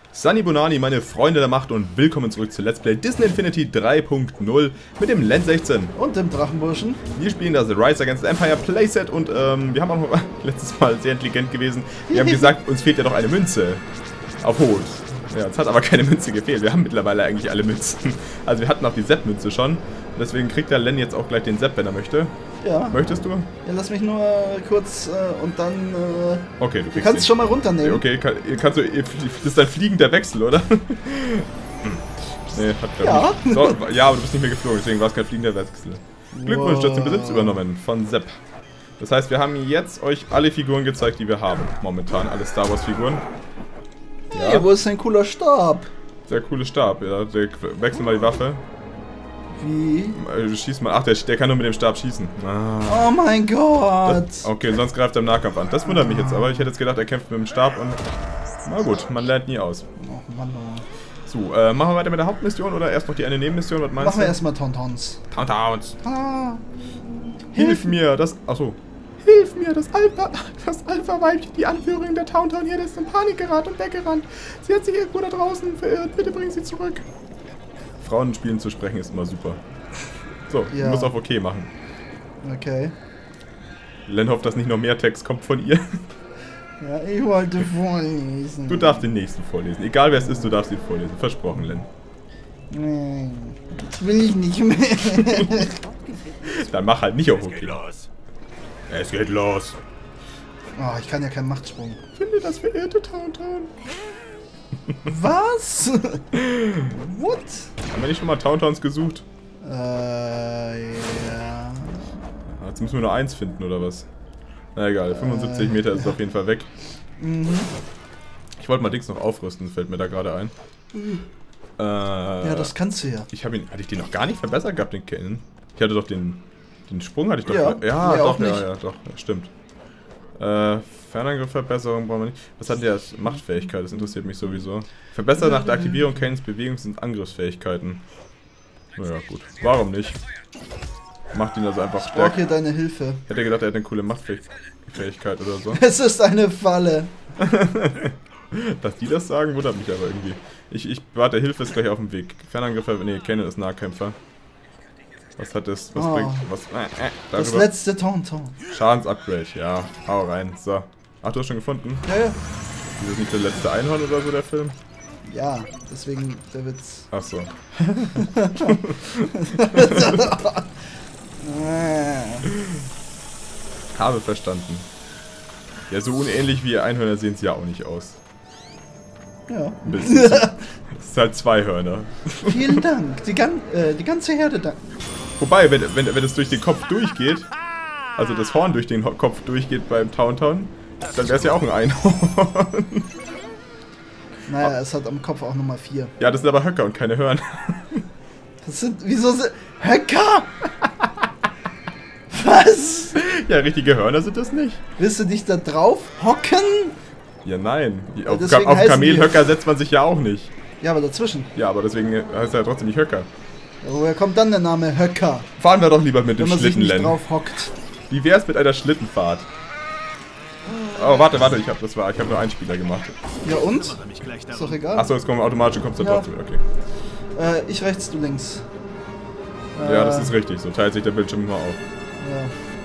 Sunny Bonani, meine Freunde der Macht und willkommen zurück zu Let's Play Disney Infinity 3.0 mit dem Len 16. Und dem Drachenburschen. Wir spielen das Rise Against the Empire Playset und wir haben auch letztes Mal sehr intelligent gewesen. Wir haben gesagt, uns fehlt ja doch eine Münze. Auf Hold. Ja, uns hat aber keine Münze gefehlt. Wir haben mittlerweile eigentlich alle Münzen. Also wir hatten auch die Sepp-Münze schon. Deswegen kriegt der Len jetzt auch gleich den Sepp, wenn er möchte. Ja. Möchtest du? Ja, lass mich nur kurz und dann... okay, du kannst es schon mal runternehmen. Okay, kannst du... Das ist ein fliegender Wechsel, oder? Nee, hat ja. Nicht. So, ja, aber du bist nicht mehr geflogen, deswegen war es kein fliegender Wechsel. Glückwunsch, du hast den Besitz übernommen von Sepp. Das heißt, wir haben jetzt euch alle Figuren gezeigt, die wir haben. Momentan, alle Star Wars Figuren. Ja. Hey, wo ist ein cooler Stab? Sehr cooler Stab, ja. Wechsel mal die Waffe. Wie? Schieß mal. Ach, der kann nur mit dem Stab schießen. Ah. Oh mein Gott! Okay, sonst greift er im Nahkampf an. Das wundert mich jetzt aber. Ich hätte jetzt gedacht, er kämpft mit dem Stab und... Na gut, man lernt nie aus. Oh Mann, oh. So, machen wir weiter mit der Hauptmission oder erst noch die eine Nebenmission? Was meinst du? Machen wir erstmal Tauntauns. Tauntauns. Ah. Hilf mir, das... Achso. Hilf mir, das Alpha-Weibchen, die Anführerin der Tauntaun hier, ist in Panik geraten und weggerannt. Sie hat sich irgendwo da draußen verirrt. Bitte bring sie zurück. Frauen spielen zu sprechen ist immer super. So, ja. Du musst auf okay machen. Okay. Len hofft, dass nicht noch mehr Text kommt von ihr. Ja, ich wollte vorlesen. Du darfst den nächsten vorlesen. Egal wer es ist, du darfst ihn vorlesen. Versprochen, Len. Nein, das will ich nicht mehr. Dann mach halt nicht auf okay. Es geht los. Oh, ich kann ja keinen Machtsprung. Finde das verehrte Tauntaun. Was? What? Haben wir nicht schon mal Tauntauns gesucht? Ja. Jetzt müssen wir nur eins finden, oder was? Na egal, 75 Meter ist auf jeden Fall weg. Mhm. Ich wollte mal Dings noch aufrüsten, fällt mir da gerade ein. Ja, das kannst du ja. Hatte ich den noch gar nicht verbessert gehabt, den Cannon? Ich hatte doch den Sprung hatte ich doch. Ja, doch, ja, stimmt. Fernangriffverbesserung brauchen wir nicht. Was hat der als Machtfähigkeit? Das interessiert mich sowieso. Verbessert nach der Aktivierung Canons Bewegungs- und Angriffsfähigkeiten. Naja, gut. Warum nicht? Macht ihn also einfach stärker. Ich brauche hier deine Hilfe. Ich hätte gedacht, er hätte eine coole Machtfähigkeit oder so. Es ist eine Falle. Dass die das sagen, wundert mich aber irgendwie. Ich warte, Hilfe ist gleich auf dem Weg. Fernangriffer, nee, Cannon ist Nahkämpfer. Was hat das? Was bringt? Was? Das letzte Tauntaun. Schadensupgrade, ja. Hau rein. So. Ach, du hast schon gefunden? Ja. Ist das nicht der letzte Einhorn oder so, der Film? Ja, deswegen der Witz. Ach so. Habe verstanden. Ja, so unähnlich wie Einhörner sehen sie ja auch nicht aus. Ja. Ein bisschen. Das ist halt zwei Hörner. Vielen Dank. Die ganze Herde dankt. Wobei, wenn es durch den Kopf durchgeht, also das Horn durch den Kopf durchgeht beim Tauntaun, dann wäre es ja auch ein Einhorn. Naja, es hat am Kopf auch nochmal 4. Ja, das sind aber Höcker und keine Hörner. Das sind, wieso sind... Höcker? Was? Ja, richtige Hörner sind das nicht. Willst du dich da drauf hocken? Ja, nein. Ja, auf Kamelhöcker setzt man sich ja auch nicht. Ja, aber dazwischen. Ja, aber deswegen heißt er ja trotzdem nicht Höcker. Ja, woher kommt dann der Name Höcker? Fahren wir doch lieber mit dem Schlittenlen. Wenn man sich nicht drauf hockt. Wie wär's mit einer Schlittenfahrt? Oh, warte, ich habe nur einen Spieler gemacht. Ja und? Ist doch egal. Achso, jetzt kommen automatisch, kommst du da trotzdem, okay. Ich rechts, du links. Ja, das ist richtig, so teilt sich der Bildschirm immer auf. Ja.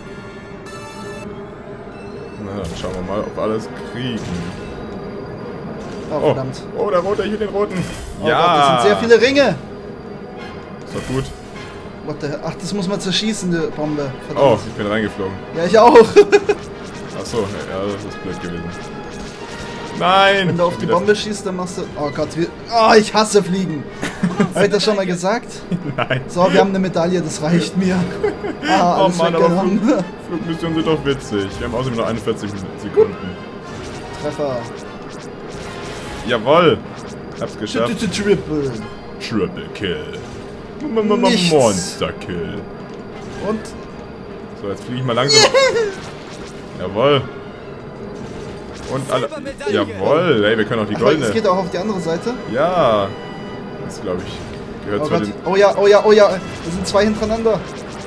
Na, dann schauen wir mal, ob wir alles kriegen. Oh, verdammt. Oh, der Rote, hier den Roten. Oh ja. Gott, das sind sehr viele Ringe. Ist doch gut. What the hell? Ach, das muss man zerschießen, die Bombe. Verdammt. Oh, ich bin reingeflogen. Ja, ich auch. Achso, ja, das ist blöd gewesen. Nein! Wenn du auf die Bombe schießt, dann machst du... Oh Gott, ich hasse Fliegen. Habe ich das schon mal gesagt? Nein. So, wir haben eine Medaille, das reicht mir. Oh Mann, aber Flugmissionen sind doch witzig. Wir haben außerdem noch 41 Sekunden. Treffer. Jawoll! Hab's geschafft. Triple Kill. Nichts. Monster Kill. Und? So, jetzt fliege ich mal langsam. Jawoll. Und alle. Jawoll, ey, wir können auch die goldene. Es geht auch auf die andere Seite. Ja. Das glaube ich. Gehört zu den. Oh ja. Da sind 2 hintereinander.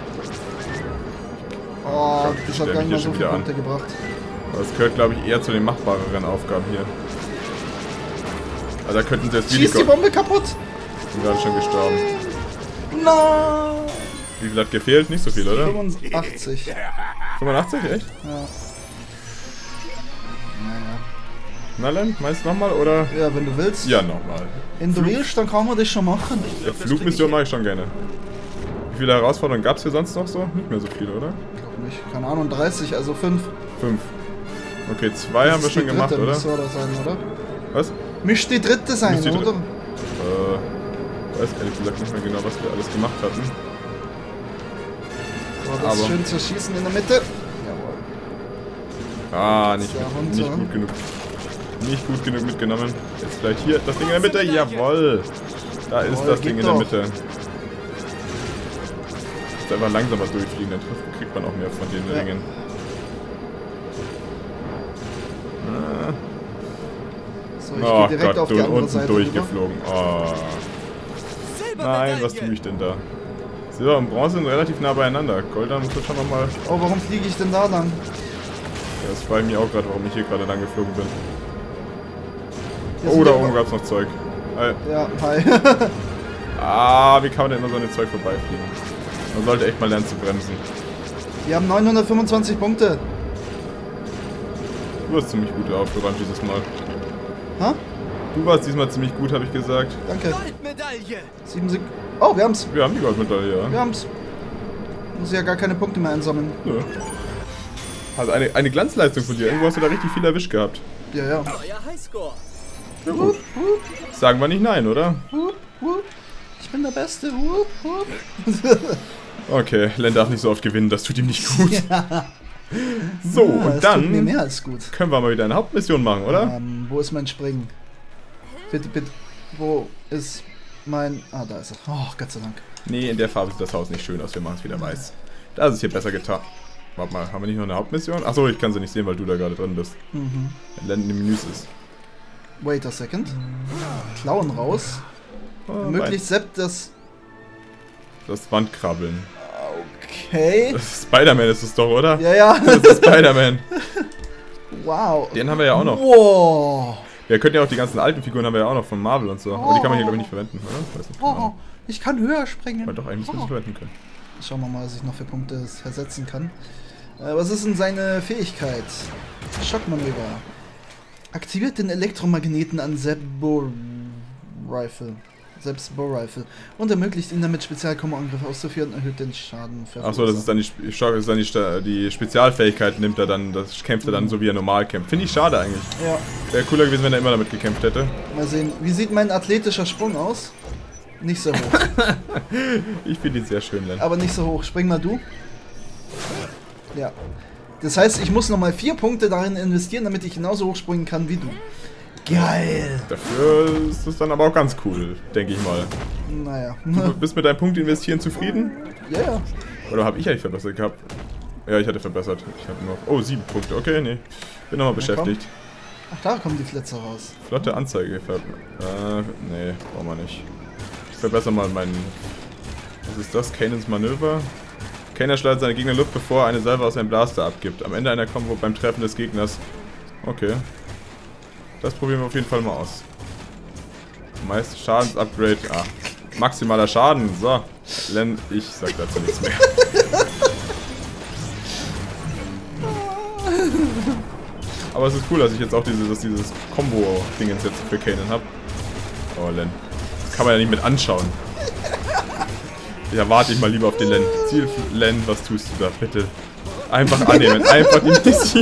Oh, das hat gar nicht mal so viele Punkte gebracht. Das gehört, glaube ich, eher zu den machbareren Aufgaben hier. Also da könnten sie jetzt Schieß die Bombe kaputt! Ich bin gerade schon gestorben. Nein! Wie viel hat gefehlt? Nicht so viel, oder? 85. 85, echt? Ja. Naja. Na Len, meinst du nochmal, oder? Ja, wenn du willst. Ja, nochmal. Wenn du willst, dann kann man das schon machen. Ja, Flugmission mache ich schon gerne. Wie viele Herausforderungen gab es hier sonst noch so? Nicht mehr so viele, oder? Ich glaube nicht. Keine Ahnung, 30, also 5. 5. Okay, 2 haben wir schon gemacht, oder? Müsste das sein, oder? Was? Müsste die dritte sein, Müsste die oder? Weiß ehrlich gesagt nicht mehr genau, was wir alles gemacht hatten. So, das Aber- schön zerschießen in der Mitte. Jawohl. Ah, nicht Ja, gut genug. Nicht gut genug mitgenommen. Jetzt vielleicht hier, das Ding in der Mitte. Jawohl. Da ist Jawohl, das Ding geht in der doch. Mitte. Ist einfach langsamer durchfliegen, dann kriegt man auch mehr von den Ja. Ringen. Ah. So, ich Oh gehe direkt Gott, auf die andere unten Seite rüber. durchgeflogen. Oh. Nein, was tue ich denn da? Silber und Bronze sind relativ nah beieinander. Gold, da muss man schon nochmal... Oh, warum fliege ich denn da lang? Ja, das frage ich mich auch gerade, warum ich hier gerade lang geflogen bin. Hier Oh, sind da wir- oben gab es noch Zeug. Ja, hi. Ah, wie kann man denn immer so eine Zeug vorbeifliegen? Man sollte echt mal lernen zu bremsen. Wir haben 925 Punkte. Du hast ziemlich gut aufgeräumt dieses Mal. Ha? Du warst diesmal ziemlich gut, habe ich gesagt. Danke. Goldmedaille! 7 Sekunden. Oh, wir haben's. Wir haben die Goldmedaille, ja. Wir haben's. Muss ja gar keine Punkte mehr einsammeln. Nö. Also eine Glanzleistung von dir. Irgendwo hast du da richtig viel erwischt gehabt. Ja, ja. Neuer Highscore! Ja, gut. Sagen wir nicht nein, oder? Hup, hup. Ich bin der Beste. Hup, hup. Okay, Len darf nicht so oft gewinnen, das tut ihm nicht gut. So, Ja, und das tut mir dann mehr als gut. können wir mal wieder eine Hauptmission machen, oder? Wo ist mein Springen? Bitte, bitte. Wo ist mein... Ah, da ist er. Oh, Gott sei Dank. Nee, in der Farbe sieht das Haus nicht schön aus, wir machen es wieder weiß. Da ist es hier besser getan. Warte mal, haben wir nicht noch eine Hauptmission? Achso, ich kann sie nicht sehen, weil du da gerade drin bist. Mhm. Wenn Len in den Menüs ist. Wait a second. Klauen raus. Oh, Möglichst Sepp das... das Wandkrabbeln. Okay. Das ist Spider-Man ist es doch, oder? Ja, ja. Das ist Spider-Man. Wow. Den haben wir ja auch noch. Wow. Wir können ja auch die ganzen alten Figuren haben wir ja auch noch von Marvel und so. Aber die kann man hier glaube ich nicht verwenden, oder? Weiß nicht. Keine Oh, Ahnung. ich kann höher springen. Aber doch, eigentlich müssen wir sie verwenden können. Schauen wir mal, was ich noch für Punkte versetzen kann. Was ist denn seine Fähigkeit? Schockmanöver. Aktiviert den Elektromagneten an Sepp-Bow Rifle. Sepp's Bow Rifle. Und ermöglicht ihn damit Spezialkombo-Angriffe auszuführen und erhöht den Schaden. Achso, das ist dann die Spezialfähigkeit nimmt er dann, das kämpft er dann so wie er normal kämpft. Finde ich schade eigentlich. Ja, Wäre cooler gewesen, wenn er immer damit gekämpft hätte. mal sehen. Wie sieht mein athletischer Sprung aus? Nicht so hoch. Ich finde ihn sehr schön, Len. Aber nicht so hoch. Spring mal du. Ja. Das heißt, ich muss nochmal 4 Punkte darin investieren, damit ich genauso hoch springen kann wie du. Geil. Dafür ist es dann aber auch ganz cool, denke ich mal. Naja. Du bist mit deinem Punkt investieren zufrieden? Ja, ja. Oder habe ich eigentlich verbessert gehabt? Ja, ich hatte verbessert. Ich hatte noch... Oh, 7 Punkte. Okay, nee. Bin nochmal beschäftigt. Ach, da kommen die Flitzer raus. Flotte Anzeige. Nee, brauchen wir nicht. Ich verbessere mal meinen... Was ist das? Kanans Manöver? Kanan schleudert seine Gegner in Luft, bevor er eine Salve aus seinem Blaster abgibt. Am Ende einer Combo beim Treffen des Gegners. Okay. Das probieren wir auf jeden Fall mal aus. Meist Schadensupgrade. Ah. Maximaler Schaden. So. Len, ich sag dazu nichts mehr. Aber es ist cool, dass ich jetzt auch dieses Combo-Dingens jetzt für Kanan habe. Oh, Len. Das kann man ja nicht mit anschauen. Ja, warte ich mal lieber auf den Len. Ziel, Len, was tust du da? Bitte. Einfach annehmen. Einfach die Mission.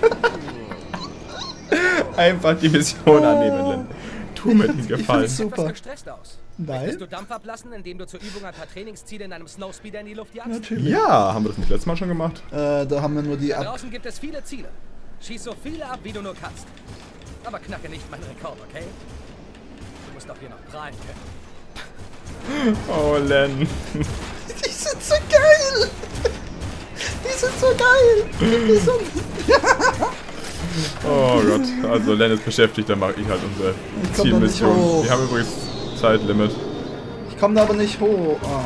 Einfach die Mission annehmen, Len. Tu mir den Gefallen. Ich find's Etwas super. gestresst aus. Nein. Möchtest du Dampf ablassen, indem du zur Übung ein paar Trainingsziele in einem Snowspeeder in die Luft jagst? Natürlich. Ja, haben wir das nicht letztes Mal schon gemacht? Da haben wir nur die Da draußen gibt es viele Ziele. Schieß so viele ab, wie du nur kannst. Aber knacke nicht meinen Rekord, okay? Du musst doch hier noch prahlen können. Oh, Len. Die sind so geil! Die sind so geil! Die sind... Oh Gott. Also Len ist beschäftigt, dann mache ich halt unsere Ich komm da nicht Zielmission. hoch. Wir haben übrigens Zeitlimit. Ich komme da aber nicht hoch. Ah.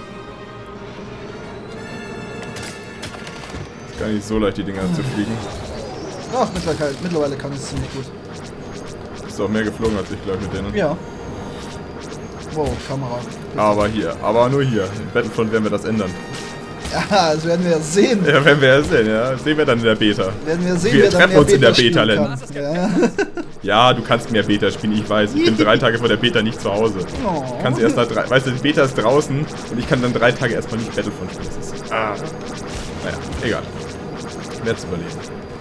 Ist gar nicht so leicht, die Dinger zu fliegen. Ach, mittlerweile kann ich es ziemlich gut. bist du auch mehr geflogen als ich, glaube ich, mit denen. Ja. Wow, Kamera. Aber hier, aber nur hier. In Battlefront werden wir das ändern. Ja, das werden wir ja sehen. Ja, werden wir ja sehen, ja. Sehen wir dann in der Beta. Werden wir sehen, Wir wer dann treffen mehr uns in der spielen Beta, Len. kann. Ja. Ja, du kannst mehr Beta spielen, ich weiß. Ich bin 3 Tage vor der Beta nicht zu Hause. Oh. Kannst erst nach 3. Weißt du, die Beta ist draußen und ich kann dann 3 Tage erstmal nicht Battlefront spielen. Das ist. Naja, egal. Ich werde es überleben.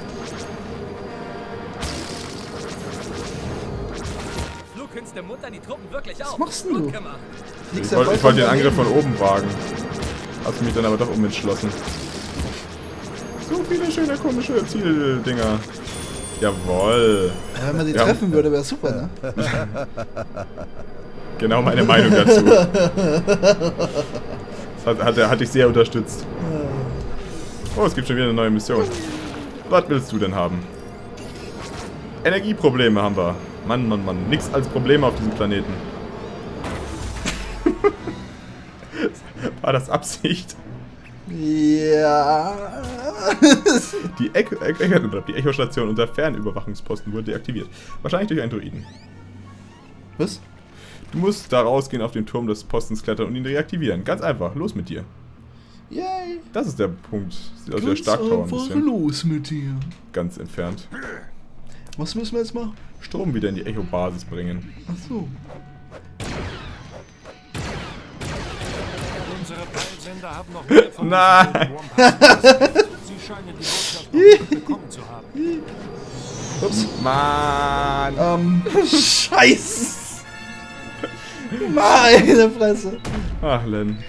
Flugkünste muntern die Truppen wirklich auf. Was machst denn du? Gut gemacht. Fliegst Ich ja wollte voll den von Angriff von daneben. oben wagen. Hast mich dann aber doch umentschlossen. So viele schöne komische Zieldinger. Jawoll. Ja, wenn man die Ja. treffen würde, wäre super, ne? Genau meine Meinung dazu. Das hat dich sehr unterstützt. Oh, es gibt schon wieder eine neue Mission. Was willst du denn haben? Energieprobleme haben wir. Mann, Mann, Mann. Nix als Probleme auf diesem Planeten. War das Absicht? Ja. Die Echostation unter Fernüberwachungsposten wurde deaktiviert. Wahrscheinlich durch einen Druiden. Was? Du musst da rausgehen, auf den Turm des Postens klettern und ihn deaktivieren. Ganz einfach. Los mit dir. Yay. Das ist der Punkt. Sieht aus wie der Starktower ein bisschen. los mit dir. Ganz entfernt. Was müssen wir jetzt machen? Strom wieder in die Echo-Basis bringen. Ach so. Unsere Peilsender haben noch mehr von Nein. diesen Wurmpassen. Sie scheinen die Botschaft noch nicht bekommen zu haben. Ups. Mann. Scheiße. Meine Fresse. Ach, Len.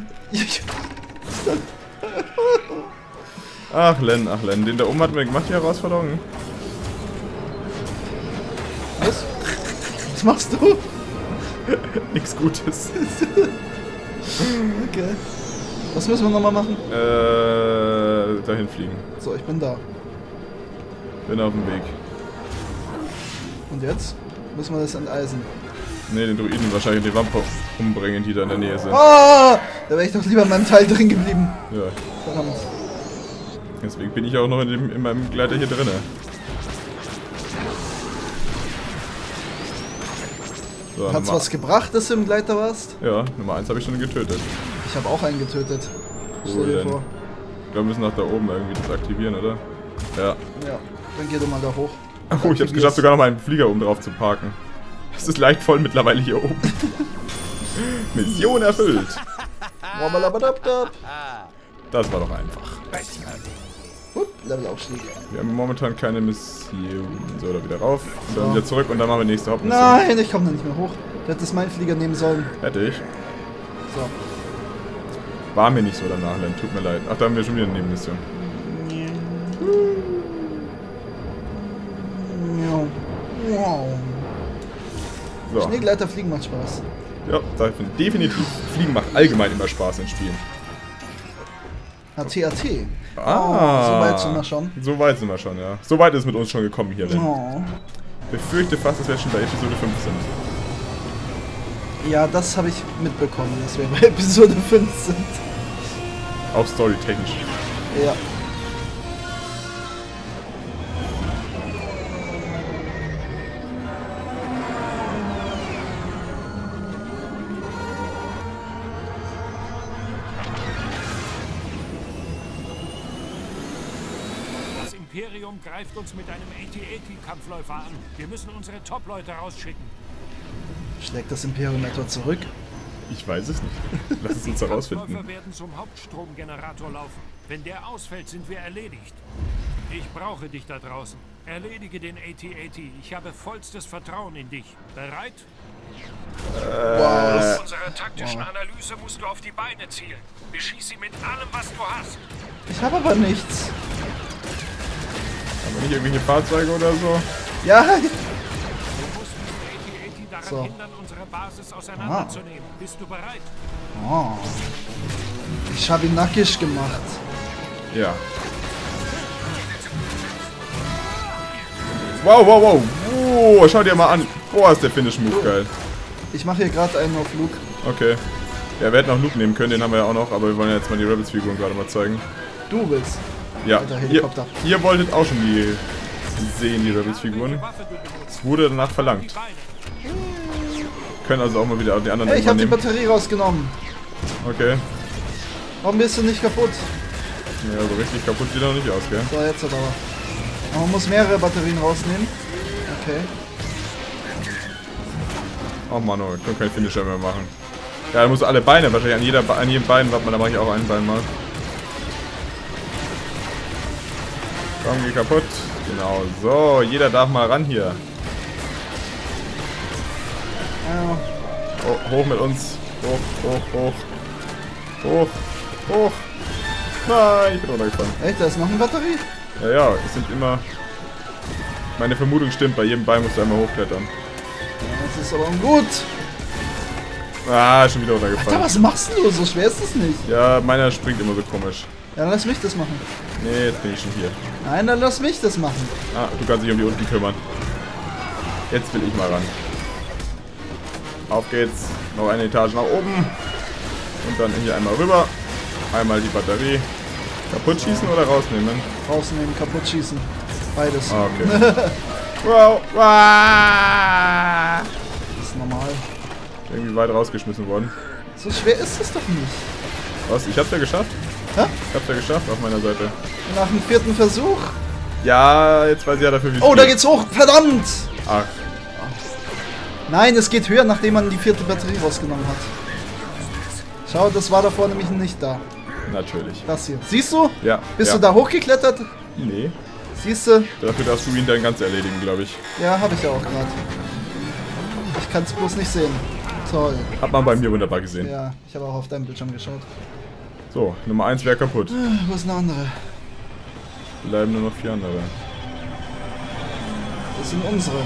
Ach, Len, ach, Len. Den da oben hat mir gemacht, die Herausforderung. Was? Was machst du? Nichts Gutes. Okay. Was müssen wir nochmal machen? Dahin fliegen. So, ich bin da. Bin auf dem Weg. Und jetzt? Müssen wir das enteisen. Ne, den Druiden wahrscheinlich in die Wampe umbringen, die da in der Nähe sind. Ah! Da wäre ich doch lieber in meinem Teil drin geblieben. Ja. Verdammt. Deswegen bin ich auch noch in meinem Gleiter hier drinne. So, Hat's Nummer, was gebracht, dass du im Gleiter warst? ja, Nummer 1 habe ich schon getötet. Ich habe auch einen getötet. Stell Cool, dir denn. vor. Ich glaube, wir müssen nach da oben irgendwie das aktivieren, oder? Ja. Ja, dann geh doch mal da hoch. Oh, ich hab's geschafft, sogar noch mal einen Flieger oben drauf zu parken. Es ist leicht voll mittlerweile hier oben. Mission erfüllt. Wabalabadabdab. Das war doch einfach. Hup, Levelaufstieg. Wir haben momentan keine Mission. So, da wieder rauf. Und dann So. wieder zurück und dann machen wir nächste Hauptmission. Nein, ich komme da nicht mehr hoch. Du hättest meinen Flieger nehmen sollen. Hätte ich. So. War mir nicht so danach, Len. Tut mir leid. Ach, da haben wir schon wieder eine Nebenmission. So. Schneegleiter fliegen macht Spaß. Ja, definitiv. Fliegen macht allgemein immer Spaß in Spielen. AT. Ah. So weit sind wir schon. So weit sind wir schon, ja. So weit ist es mit uns schon gekommen hier, Len. Oh. Befürchte fast, dass wir schon bei Episode 5 sind. Ja, das habe ich mitbekommen, dass wir bei Episode 5 sind. Auch storytechnisch. Ja. Das Imperium greift uns mit einem AT-AT-Kampfläufer an. Wir müssen unsere Top-Leute rausschicken. Schlägt das Imperium etwa zurück? Ich weiß es nicht. Lass es uns herausfinden. Kampfläufer werden zum Hauptstromgenerator laufen. Wenn der ausfällt, sind wir erledigt. Ich brauche dich da draußen. Erledige den AT-AT. Ich habe vollstes Vertrauen in dich. Bereit? Wow. Nach unserer taktischen Analyse musst du auf die Beine zielen. Beschieß sie mit allem, was du hast. Ich habe aber nichts. Haben wir nicht irgendwelche Fahrzeuge oder so? Ja. Du musst diesen AT-AT daran So. hindern, unsere Basis auseinanderzunehmen. Bist du bereit? Oh. Ich habe ihn nackig gemacht. Ja. Wow, wow, wow. Oh, schau dir mal an. Boah, ist der Finish-Move geil. Ich mache hier gerade einen auf Luke. Okay. Ja, wir hätten auch Luke nehmen können, den haben wir ja auch noch, aber wir wollen ja jetzt mal die Rebels-Figuren gerade mal zeigen. Du willst. Ja, Alter, ihr, Helikopter. ihr wolltet auch schon die sehen, die Rebels-Figuren. Es wurde danach verlangt. Können also auch mal wieder die anderen Hey, ich habe die übernehmen. Batterie rausgenommen. Okay. Warum bist du nicht kaputt? Ja, so richtig kaputt sieht er noch nicht aus, gell? So, jetzt aber. Aber man muss mehrere Batterien rausnehmen. Okay. Oh Mann, oh, ich kann keinen Finisher mehr machen. Ja, er muss alle Beine wahrscheinlich an jedem Bein, warte mal, da mache ich auch ein Bein mal. Komm, geh kaputt. Genau, so, jeder darf mal ran hier. Ja. Oh, hoch mit uns. Hoch, hoch, hoch. Hoch, hoch. Nein, ich bin runtergefallen. Echt, da ist noch eine Batterie? Ja, ja, es sind immer... Meine Vermutung stimmt, bei jedem Bein musst du einmal hochklettern. Ja, das ist aber gut. Ah, schon wieder Alter, runtergefallen. was machst du? So schwer ist das nicht. Ja, meiner springt immer so komisch. Ja, dann lass mich das machen. Nee, jetzt bin ich schon hier. Nein, dann lass mich das machen. Ah, du kannst dich um die unten kümmern. Jetzt will ich mal ran. Auf geht's. Noch eine Etage nach oben. Und dann hier einmal rüber. Einmal die Batterie. Kaputt schießen oder rausnehmen? Rausnehmen, kaputt schießen. Beides. Ah, okay. Wow. Wow. Das ist normal. Irgendwie weit rausgeschmissen worden. So schwer ist es doch nicht. Was? Ich hab's ja geschafft? Hä? Ich hab's ja geschafft auf meiner Seite. Nach dem 4. Versuch. Ja, jetzt weiß ich ja dafür, wie es Oh, geht. da geht's hoch. Verdammt! Ach, Nein, es geht höher, nachdem man die 4. Batterie rausgenommen hat. Schau, das war davor nämlich nicht da. natürlich. Das hier. Siehst du? Ja. Bist ja. du da hochgeklettert? Nee. Siehst du? Dafür darfst du ihn dann ganz erledigen, glaube ich. Ja, habe ich ja auch gerade. Ich kann es bloß nicht sehen. Toll. Hat man bei mir wunderbar gesehen. Ja, ich habe auch auf deinem Bildschirm geschaut. So, Nummer 1 wäre kaputt. Wo ist eine andere? Bleiben nur noch 4 andere. Das sind unsere.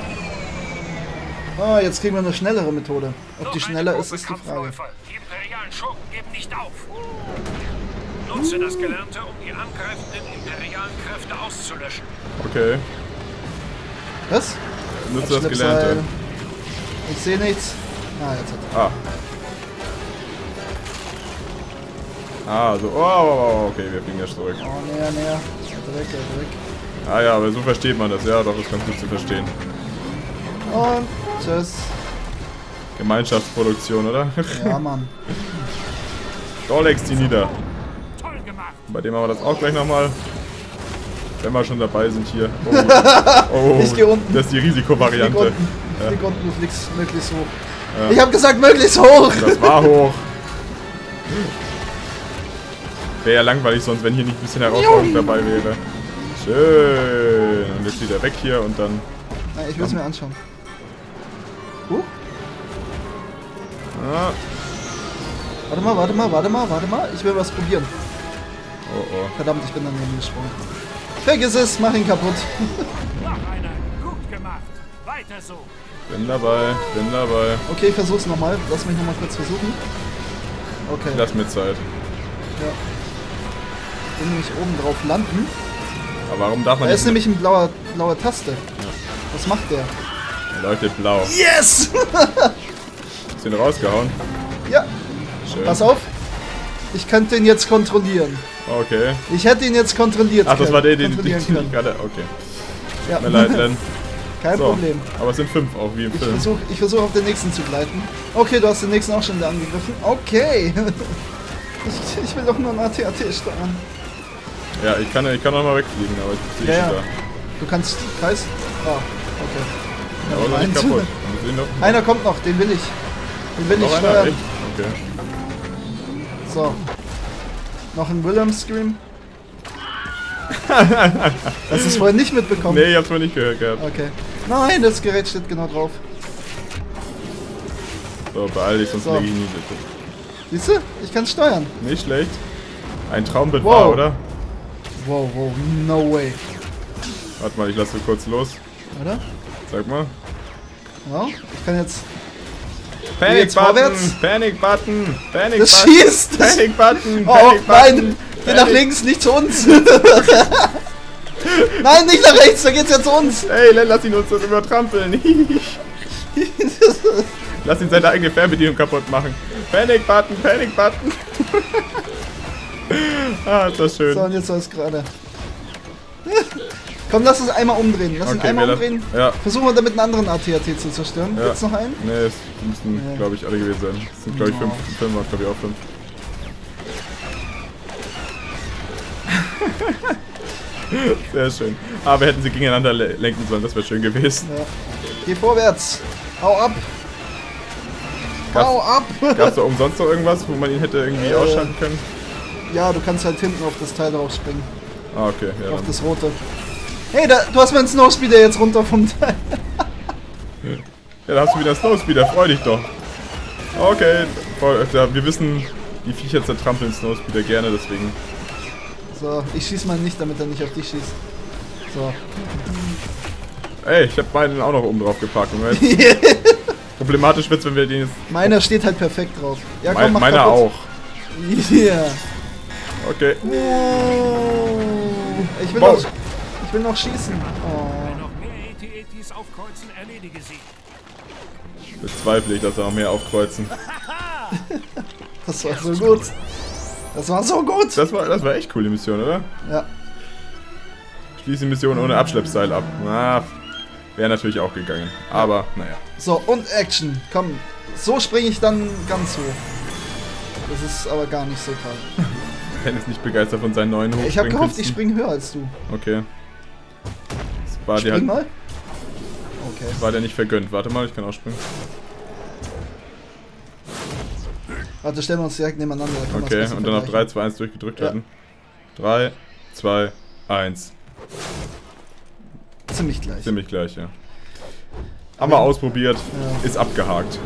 Ah, jetzt kriegen wir eine schnellere Methode. Ob die schneller ist, ist die Frage. Die imperialen Schurken geben nicht auf. Nutze das Gelernte, um die angreifenden imperialen Kräfte auszulöschen. Okay. Was? Nutze das Abschleppseil. Gelernte. Ich sehe nichts. Ah, jetzt hat Ah, so. Oh, okay, wir fliegen jetzt zurück. Oh, näher, näher. Direkt, direkt. Ah ja, aber so versteht man das. Ja, doch, ist ganz gut zu verstehen. Und tschüss. Gemeinschaftsproduktion, oder? Ja, Mann. Dorlex die nieder. Toll gemacht. Bei dem machen wir das auch gleich nochmal. Wenn wir schon dabei sind hier. Oh, Ich geh unten. Das ist die Flieg Risikovariante. unten. Ja. Flieg unten, du fliegst möglichst hoch. Ja. Ich habe gesagt, möglichst hoch. Das war hoch. Wäre ja langweilig sonst, wenn hier nicht ein bisschen Herausforderung dabei wäre. Schön. Und jetzt wieder weg hier und dann... Na, ich will es mir anschauen. Ah. Warte mal. Ich will was probieren. Oh, oh. Verdammt, ich bin daneben gesprungen. Vergiss es, mach ihn kaputt. Noch einer. Gut gemacht. Weiter so. Bin dabei. Okay, ich versuch's nochmal. Lass mich nochmal kurz versuchen. Okay. Lass mir Zeit. Ja. Bin nämlich oben drauf landen. Aber warum darf man Da ist nicht... nämlich eine blaue Taste. Was macht der? Leute, blau. Yes! Ist den rausgehauen? Ja, Schön. pass auf. Ich könnte ihn jetzt kontrollieren. Okay. Ich hätte ihn jetzt kontrolliert. Ach, das war der, den kontrollieren ich können. gerade... Okay. Ja. Mir leid, Len. Kein So. Problem. Aber es sind 5 auch, wie im Film. Ich versuch auf den nächsten zu gleiten. Okay, du hast den nächsten auch schon wieder angegriffen. Okay. Ich will doch nur ein AT-AT steuern. Ja, ich kann noch mal wegfliegen, aber ich sehe Ja, schon ja. Du kannst Kreis. Ah, okay. da. Aber noch nicht kaputt. Wir sehen noch Einer kommt noch, den will ich. Den will ich einer. steuern. Echt? Okay. So. Noch ein Wilhelm Scream. Hast du es vorher nicht mitbekommen? Nee, ich hab's mal nicht gehört gehabt. Okay. Nein, das Gerät steht genau drauf. So, beeil dich, sonst So. leg ich nie bitte. Siehst du? Ich kann steuern. Nicht schlecht. Ein Traumbild Wow. war, oder? Wow, no way. Warte mal, ich lasse kurz los. Oder? Sag mal. Ja, ich kann jetzt. Panic jetzt vorwärts? Button! Panic Button! Panic Das Button! schießt! Das Panic Button! oh, Panic nein! Button! Geh nach links, nicht zu uns! Nein, nicht nach rechts, da geht's ja zu uns! Ey, lass ihn uns das übertrampeln! Lass ihn seine eigene Fernbedienung kaputt machen! Panic Button! Panic Button! Ah, ist das schön. So, und jetzt soll es gerade. Komm, lass uns einmal umdrehen. Lass ihn einmal umdrehen. Ja. Versuchen wir damit einen anderen AT-AT zu zerstören. Ja. Gibt's noch einen? Ne, es müssten, glaube ich, alle gewesen sein. Es sind, glaube ich, 5. Film war, glaube ich, auch 5. Sehr schön. Aber hätten sie gegeneinander lenken sollen, das wäre schön gewesen. Ja. Geh vorwärts. Hau ab. Hau ab. Gab es da umsonst noch irgendwas, wo man ihn hätte irgendwie ausschalten können? Ja, du kannst halt hinten auf das Teil drauf springen. Ah, okay. Ja, auf das rote. Hey, du hast meinen Snowspeeder jetzt runter vom Teil. Ja, da hast du wieder Snowspeeder. Freu dich doch. Okay. Wir wissen, die Viecher zertrampeln Snowspeeder gerne, deswegen... So, ich schieß mal nicht, damit er nicht auf dich schießt. So. Ey, ich hab meinen auch noch oben drauf gepackt. Problematisch wird's, wenn wir den jetzt... Meiner steht halt perfekt drauf. Ja, komm, mach meiner kaputt. auch. Yeah. Okay. Ich will noch schießen. Oh. Wenn noch mehr AT-ATs aufkreuzen, erledige sie. Bezweifle ich, dass da noch mehr aufkreuzen. Das war so gut. Das war so gut. Das war echt cool, die Mission, oder? Ja. Schließe die Mission ohne Abschleppseil ab. Na, wäre natürlich auch gegangen. Aber, naja. So, und Action. Komm, so springe ich dann ganz hoch. Das ist aber gar nicht so toll. Ben ist nicht begeistert von seinen neuen Hochspringen. Ich habe gehofft, ich springe höher als du. Okay. Das war dir Spring halt, mal. Okay. war dir nicht vergönnt. Warte mal, ich kann auch springen. Warte, stellen wir uns direkt nebeneinander. Da kann Okay, man's und dann auf vergleichen. 3, 2, 1 durchgedrückt Ja. halten. 3, 2, 1. Ziemlich gleich. Ziemlich gleich, ja. Haben wir ausprobiert, Ja. ist abgehakt.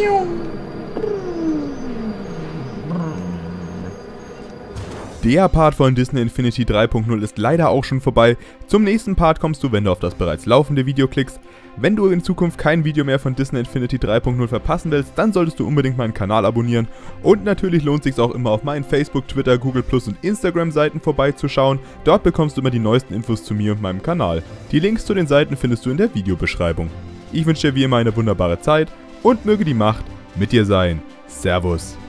Der Part von Disney Infinity 3.0 ist leider auch schon vorbei. Zum nächsten Part kommst du, wenn du auf das bereits laufende Video klickst. Wenn du in Zukunft kein Video mehr von Disney Infinity 3.0 verpassen willst, dann solltest du unbedingt meinen Kanal abonnieren. Und natürlich lohnt es sich auch immer auf meinen Facebook, Twitter, Google+ und Instagram Seiten vorbeizuschauen. Dort bekommst du immer die neuesten Infos zu mir und meinem Kanal. Die Links zu den Seiten findest du in der Videobeschreibung. Ich wünsche dir wie immer eine wunderbare Zeit und möge die Macht mit dir sein. Servus.